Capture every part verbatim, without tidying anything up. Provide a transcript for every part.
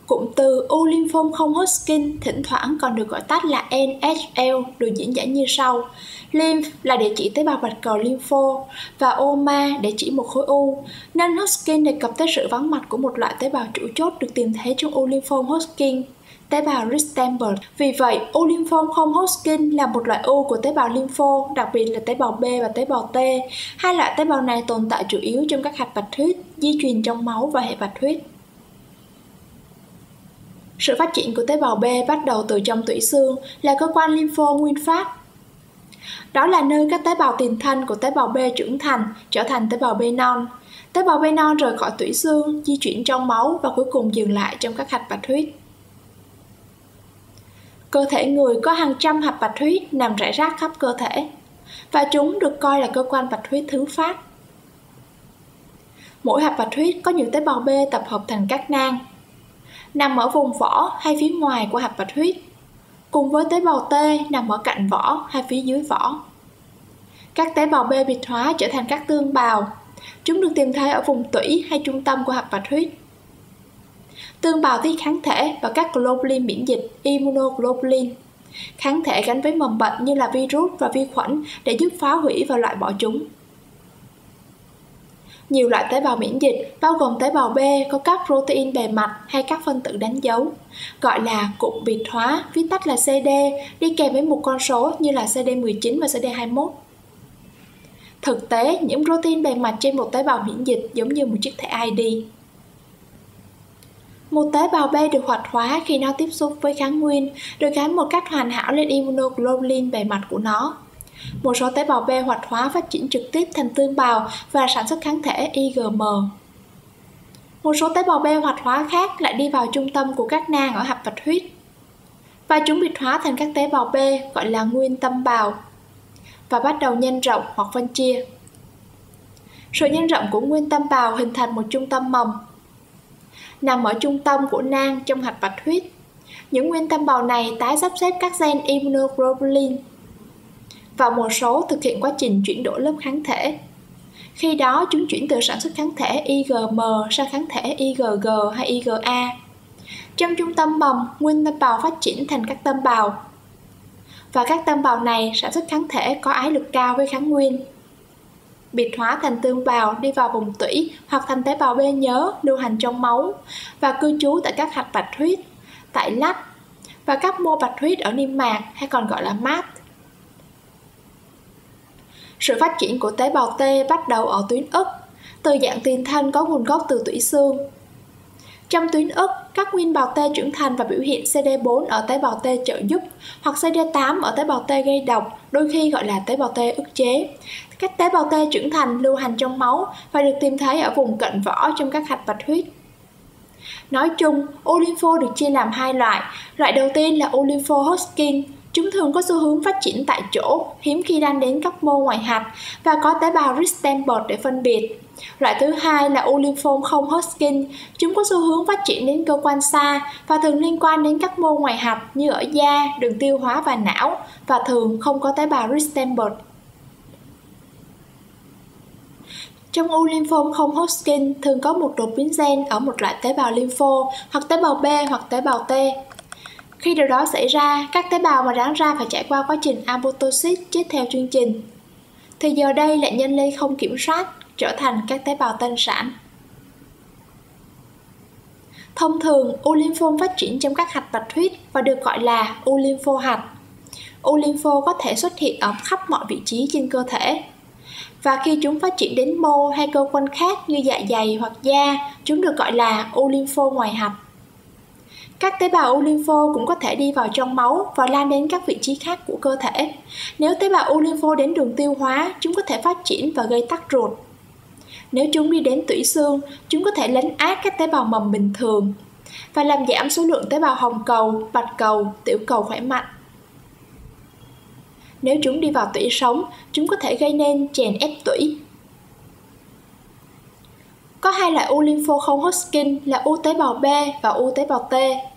Cụm từ u lymphoma không Hodgkin thỉnh thoảng còn được gọi tắt là en ết lờ được diễn giải như sau. Lymph là địa chỉ tế bào bạch cầu lympho và oma để chỉ một khối u, nên Hodgkin đề cập tới sự vắng mặt của một loại tế bào chủ chốt được tìm thấy trong u lymphoma Hodgkin, tế bào Richtenberg. Vì vậy, u lymphoma không Hodgkin là một loại u của tế bào lympho, đặc biệt là tế bào B và tế bào T. Hai loại tế bào này tồn tại chủ yếu trong các hạch bạch huyết, di truyền trong máu và hệ bạch huyết. Sự phát triển của tế bào B bắt đầu từ trong tủy xương, là cơ quan lympho nguyên phát. Đó là nơi các tế bào tiền thân của tế bào B trưởng thành, trở thành tế bào B non. Tế bào B non rời khỏi tủy xương, di chuyển trong máu và cuối cùng dừng lại trong các hạch bạch huyết. Cơ thể người có hàng trăm hạch bạch huyết nằm rải rác khắp cơ thể, và chúng được coi là cơ quan bạch huyết thứ phát. Mỗi hạch bạch huyết có những tế bào B tập hợp thành các nang, nằm ở vùng vỏ hay phía ngoài của hạch bạch huyết, cùng với tế bào T nằm ở cạnh vỏ hay phía dưới vỏ. Các tế bào B biệt hóa trở thành các tương bào. Chúng được tìm thấy ở vùng tủy hay trung tâm của hạch bạch huyết. Tương bào tiết kháng thể và các globulin miễn dịch, immunoglobulin, kháng thể gắn với mầm bệnh như là virus và vi khuẩn để giúp phá hủy và loại bỏ chúng. Nhiều loại tế bào miễn dịch, bao gồm tế bào B, có các protein bề mặt hay các phân tử đánh dấu, gọi là cụm biệt hóa, viết tắt là xê đê, đi kèm với một con số như là xê đê mười chín và xê đê hai mươi mốt. Thực tế, những protein bề mặt trên một tế bào miễn dịch giống như một chiếc thẻ i đê. Một tế bào B được hoạt hóa khi nó tiếp xúc với kháng nguyên, được gắn một cách hoàn hảo lên immunoglobulin bề mặt của nó. Một số tế bào B hoạt hóa phát triển trực tiếp thành tương bào và sản xuất kháng thể i giê em. Một số tế bào B hoạt hóa khác lại đi vào trung tâm của các nang ở hạch bạch huyết, và chúng biệt hóa thành các tế bào B gọi là nguyên tâm bào và bắt đầu nhân rộng hoặc phân chia. Sự nhân rộng của nguyên tâm bào hình thành một trung tâm mầm nằm ở trung tâm của nang trong hạch bạch huyết. Những nguyên tâm bào này tái sắp xếp các gen immunoglobulin và một số thực hiện quá trình chuyển đổi lớp kháng thể. Khi đó, chúng chuyển từ sản xuất kháng thể i giê em sang kháng thể i giê giê hay i giê a. Trong trung tâm mầm, nguyên tâm bào phát triển thành các tâm bào, và các tâm bào này sản xuất kháng thể có ái lực cao với kháng nguyên. Biệt hóa thành tương bào đi vào vùng tủy hoặc thành tế bào B nhớ lưu hành trong máu và cư trú tại các hạch bạch huyết, tại lách và các mô bạch huyết ở niêm mạc hay còn gọi là mát. Sự phát triển của tế bào T bắt đầu ở tuyến ức, từ dạng tiền thân có nguồn gốc từ tủy xương. Trong tuyến ức, các nguyên bào T trưởng thành và biểu hiện xê đê bốn ở tế bào T trợ giúp hoặc xê đê tám ở tế bào T gây độc, đôi khi gọi là tế bào T ức chế. Các tế bào T trưởng thành lưu hành trong máu và được tìm thấy ở vùng cận vỏ trong các hạch bạch huyết. Nói chung, u lympho được chia làm hai loại. Loại đầu tiên là u lympho Hodgkin. Chúng thường có xu hướng phát triển tại chỗ, hiếm khi đang đến các mô ngoài hạch và có tế bào Richtenberg để phân biệt. Loại thứ hai là u lymphoma không Hodgkin. Chúng có xu hướng phát triển đến cơ quan xa và thường liên quan đến các mô ngoài hạch như ở da, đường tiêu hóa và não, và thường không có tế bào Richtenberg. Trong u lymphoma không Hodgkin thường có một đột biến gen ở một loại tế bào lympho hoặc tế bào B hoặc tế bào T. Khi điều đó xảy ra, các tế bào mà đáng ra phải trải qua quá trình apoptosis chết theo chương trình, thì giờ đây lại nhân lên không kiểm soát, trở thành các tế bào tân sản. Thông thường, u lymphoma phát triển trong các hạch bạch huyết và được gọi là u lympho hạch. U lympho có thể xuất hiện ở khắp mọi vị trí trên cơ thể, và khi chúng phát triển đến mô hay cơ quan khác như dạ dày hoặc da, chúng được gọi là u lympho ngoài hạch. Các tế bào u lympho cũng có thể đi vào trong máu và lan đến các vị trí khác của cơ thể. Nếu tế bào u lympho đến đường tiêu hóa, chúng có thể phát triển và gây tắc ruột. Nếu chúng đi đến tủy xương, chúng có thể lấn át các tế bào mầm bình thường và làm giảm số lượng tế bào hồng cầu, bạch cầu, tiểu cầu khỏe mạnh. Nếu chúng đi vào tủy sống, chúng có thể gây nên chèn ép tủy. Có hai loại u lympho không Hodgkin là u tế bào B và u tế bào T.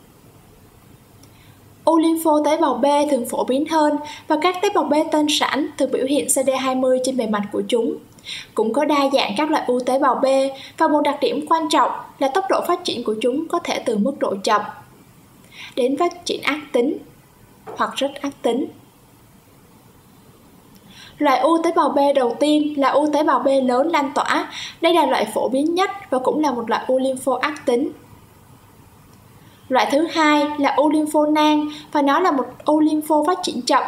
U lympho tế bào B thường phổ biến hơn và các tế bào B tân sản thường biểu hiện xê đê hai mươi trên bề mặt của chúng. Cũng có đa dạng các loại u tế bào B và một đặc điểm quan trọng là tốc độ phát triển của chúng có thể từ mức độ chậm đến phát triển ác tính hoặc rất ác tính. Loại u tế bào B đầu tiên là u tế bào B lớn lan tỏa. Đây là loại phổ biến nhất và cũng là một loại u lympho ác tính. Loại thứ hai là u lympho nang và nó là một u lympho phát triển chậm.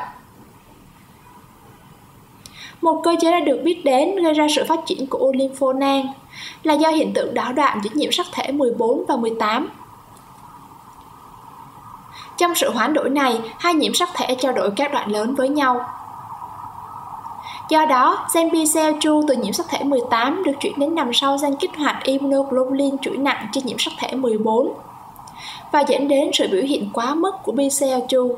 Một cơ chế đã được biết đến gây ra sự phát triển của u lympho nang là do hiện tượng đảo đoạn giữa nhiễm sắc thể mười bốn và mười tám. Trong sự hoán đổi này, hai nhiễm sắc thể trao đổi các đoạn lớn với nhau. Do đó, gen B cell two từ nhiễm sắc thể mười tám được chuyển đến nằm sau gen kích hoạt immunoglobulin chuỗi nặng trên nhiễm sắc thể mười bốn và dẫn đến sự biểu hiện quá mức của B cell two.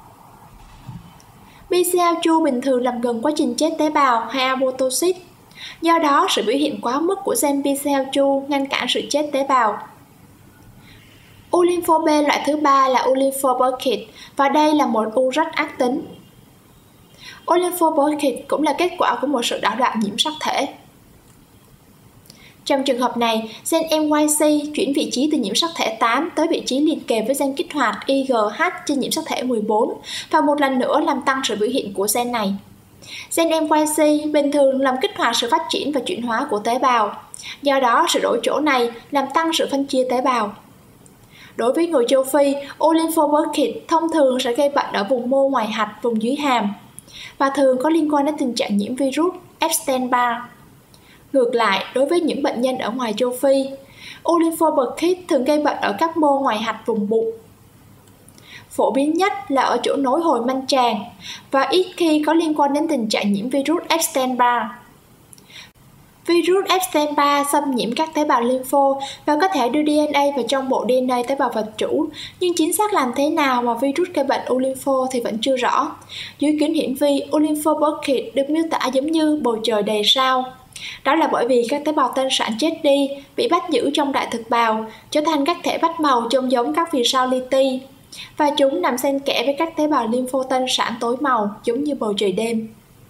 B cell two bình thường làm gần quá trình chết tế bào hay apoptosis. Do đó, sự biểu hiện quá mức của gen B cell two ngăn cản sự chết tế bào. U lympho B loại thứ ba là u lympho Burkitt và đây là một u rất ác tính. U lympho Burkitt cũng là kết quả của một sự đảo đoạn nhiễm sắc thể. Trong trường hợp này, gen M Y C chuyển vị trí từ nhiễm sắc thể tám tới vị trí liền kề với gen kích hoạt I G H trên nhiễm sắc thể mười bốn và một lần nữa làm tăng sự biểu hiện của gen này. Gen M Y C bình thường làm kích hoạt sự phát triển và chuyển hóa của tế bào. Do đó, sự đổi chỗ này làm tăng sự phân chia tế bào. Đối với người châu Phi, u lympho Burkitt thông thường sẽ gây bệnh ở vùng mô ngoài hạch, vùng dưới hàm và thường có liên quan đến tình trạng nhiễm virus Epstein-Barr. Ngược lại, đối với những bệnh nhân ở ngoài châu Phi, u lympho Burkitt thường gây bệnh ở các mô ngoài hạch vùng bụng. Phổ biến nhất là ở chỗ nối hồi manh tràng và ít khi có liên quan đến tình trạng nhiễm virus Epstein-Barr. Virus Epstein-Barr xâm nhiễm các tế bào lympho và có thể đưa đê en a vào trong bộ đê en a tế bào vật chủ, nhưng chính xác làm thế nào mà virus gây bệnh u lympho thì vẫn chưa rõ. Dưới kính hiển vi, u lympho Burkitt được miêu tả giống như bầu trời đầy sao. Đó là bởi vì các tế bào tân sản chết đi, bị bắt giữ trong đại thực bào, trở thành các thể bách màu trông giống các vì sao li ti, và chúng nằm xen kẽ với các tế bào lympho tân sản tối màu giống như bầu trời đêm.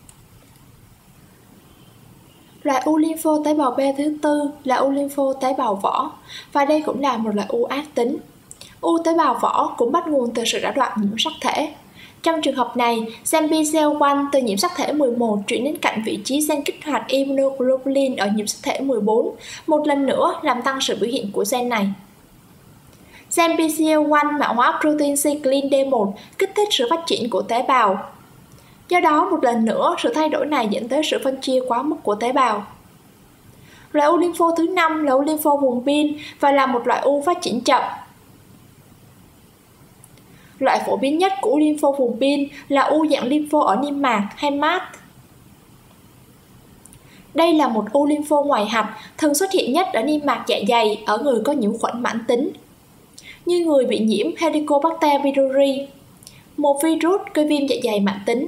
Loại u lympho tế bào B thứ tư là u lympho tế bào vỏ và đây cũng là một loại u ác tính. U tế bào vỏ cũng bắt nguồn từ sự đảo đoạn nhiễm sắc thể. Trong trường hợp này, gen B cell one từ nhiễm sắc thể mười một chuyển đến cạnh vị trí gen kích hoạt immunoglobulin ở nhiễm sắc thể mười bốn, một lần nữa làm tăng sự biểu hiện của gen này. Gen B cell one mã hóa protein cyclin D một kích thích sự phát triển của tế bào. Do đó, một lần nữa, sự thay đổi này dẫn tới sự phân chia quá mức của tế bào. Loại u lympho thứ năm là u lympho vùng pin và là một loại u phát triển chậm. Loại phổ biến nhất của u lympho vùng pin là u dạng lympho ở niêm mạc hay mát. Đây là một u lympho ngoài hạch, thường xuất hiện nhất ở niêm mạc dạ dày ở người có nhiễm khuẩn mãn tính, như người bị nhiễm Helicobacter pylori, một virus gây viêm dạ dày mãn tính.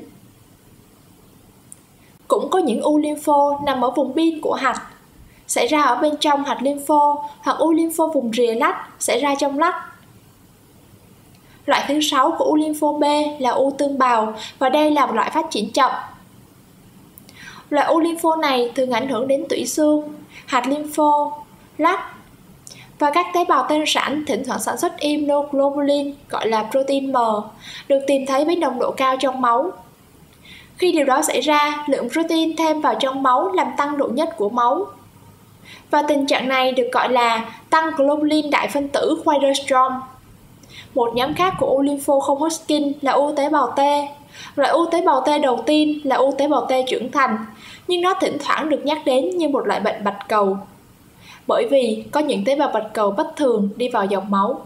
Cũng có những u lympho nằm ở vùng pin của hạch, xảy ra ở bên trong hạch lympho, hoặc u lympho vùng rìa lách xảy ra trong lách. Loại thứ sáu của u lympho B là u tương bào và đây là một loại phát triển chậm. Loại u lympho này thường ảnh hưởng đến tủy xương, hạch lympho, lách và các tế bào tân sản thỉnh thoảng sản xuất immunoglobulin gọi là protein M được tìm thấy với nồng độ cao trong máu. Khi điều đó xảy ra, lượng protein thêm vào trong máu làm tăng độ nhất của máu. Và tình trạng này được gọi là tăng globulin đại phân tử Waldenstrom. Một nhóm khác của u lympho không Hodgkin là u tế bào T. Loại u tế bào T đầu tiên là u tế bào T trưởng thành, nhưng nó thỉnh thoảng được nhắc đến như một loại bệnh bạch cầu, bởi vì có những tế bào bạch cầu bất thường đi vào dòng máu.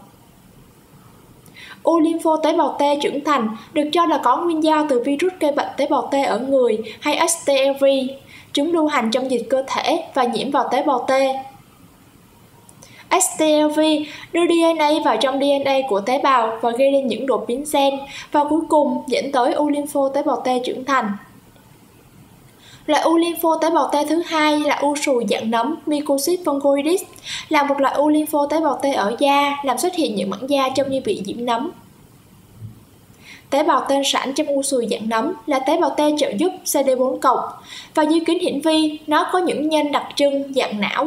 U lympho tế bào T trưởng thành được cho là có nguyên do từ virus gây bệnh tế bào T ở người hay S T L V. Chúng lưu hành trong dịch cơ thể và nhiễm vào tế bào T. S T L V đưa đê en a vào trong đê en a của tế bào và gây nên những đột biến gen và cuối cùng dẫn tới u lympho tế bào T trưởng thành. Loại u lympho tế bào T thứ hai là u sùi dạng nấm Mycosis fungoides, là một loại u lympho tế bào T ở da làm xuất hiện những mảng da trông như bị nhiễm nấm. Tế bào tên sẵn trong u xùi dạng nấm là tế bào T trợ giúp C D bốn cộng, và như kính hiển vi, nó có những nhân đặc trưng dạng não.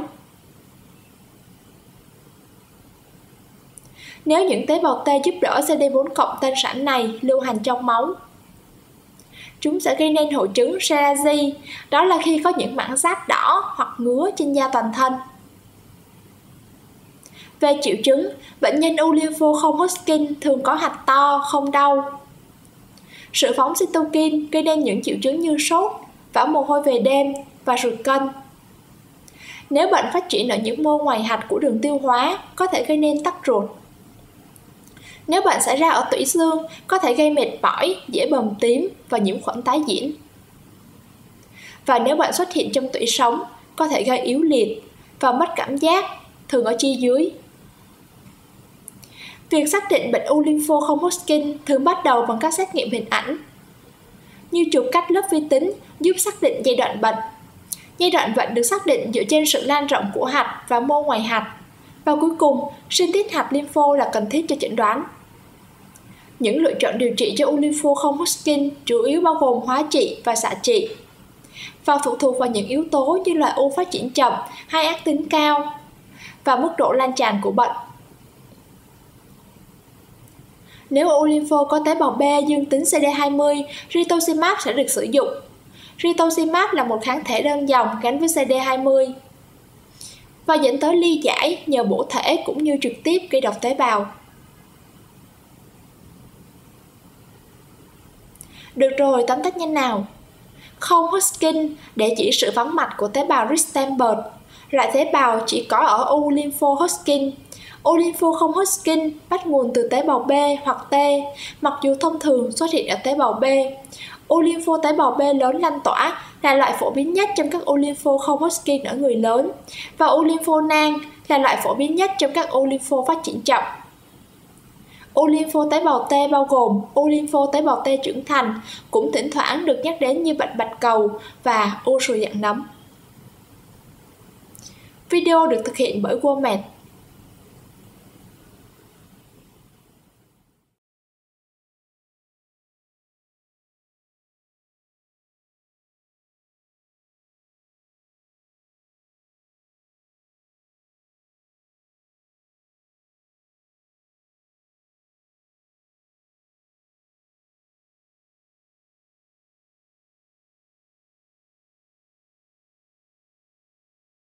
Nếu những tế bào T giúp đỡ C D bốn cộng tên sẵn này lưu hành trong máu, chúng sẽ gây nên hội chứng Serrazi, đó là khi có những mảng rát đỏ hoặc ngứa trên da toàn thân. Về triệu chứng, bệnh nhân u lympho không Hodgkin thường có hạch to, không đau. Sự phóng cytokine gây nên những triệu chứng như sốt, vã mồ hôi về đêm và sụt cân. Nếu bệnh phát triển ở những mô ngoài hạch của đường tiêu hóa, có thể gây nên tắc ruột. Nếu bệnh xảy ra ở tủy xương, có thể gây mệt mỏi, dễ bầm tím và nhiễm khuẩn tái diễn. Và nếu bệnh xuất hiện trong tủy sống, có thể gây yếu liệt và mất cảm giác, thường ở chi dưới. Việc xác định bệnh u lympho không Hodgkin thường bắt đầu bằng các xét nghiệm hình ảnh, như chụp cắt lớp vi tính giúp xác định giai đoạn bệnh. Giai đoạn bệnh được xác định dựa trên sự lan rộng của hạch và mô ngoài hạch. Và cuối cùng, sinh tiết hạch lympho là cần thiết cho chẩn đoán. Những lựa chọn điều trị cho u lympho không Hodgkin chủ yếu bao gồm hóa trị và xạ trị, và phụ thuộc vào những yếu tố như là u phát triển chậm hay ác tính cao và mức độ lan tràn của bệnh. Nếu u lympho có tế bào B dương tính C D hai mươi, rituximab sẽ được sử dụng. Rituximab là một kháng thể đơn dòng gắn với C D hai mươi và dẫn tới ly giải nhờ bổ thể cũng như trực tiếp gây độc tế bào. Được rồi, tóm tắt nhanh nào. Không Hodgkin để chỉ sự vắng mặt của tế bào Richtenberg, loại tế bào chỉ có ở u lympho Hodgkin. U lympho không Hodgkin bắt nguồn từ tế bào B hoặc T, mặc dù thông thường xuất hiện ở tế bào B. U lympho tế bào B lớn lan tỏa là loại phổ biến nhất trong các u lympho không Hodgkin ở người lớn, và u lympho nang là loại phổ biến nhất trong các u lympho phát triển chậm. U lympho tế bào T bao gồm u lympho tế bào T trưởng thành, cũng thỉnh thoảng được nhắc đến như bệnh bạch cầu và u xùi dạng nấm. Video được thực hiện bởi Wormed.